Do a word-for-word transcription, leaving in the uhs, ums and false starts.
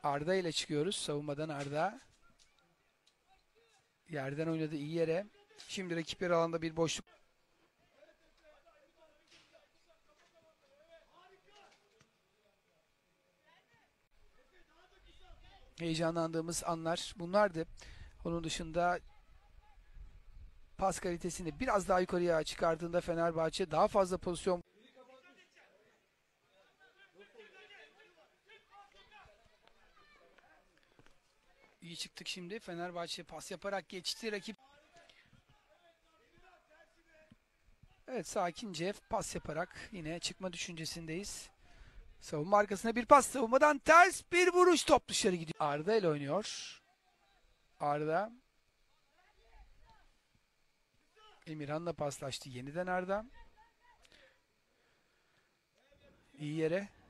Arda ile çıkıyoruz. Savunmadan Arda. Yerden oynadı iyi yere. Şimdi rakip yarı alanda bir boşluk. Heyecanlandığımız anlar bunlardı. Onun dışında pas kalitesini biraz daha yukarıya çıkardığında Fenerbahçe daha fazla pozisyon. İyi çıktık şimdi. Fenerbahçe pas yaparak geçti. Rakip evet sakince pas yaparak yine çıkma düşüncesindeyiz. Savunma arkasına bir pas. Savunmadan ters bir vuruş. Top dışarı gidiyor. Arda ile oynuyor. Arda. Emirhan'la paslaştı. Yeniden Arda. İyi yere.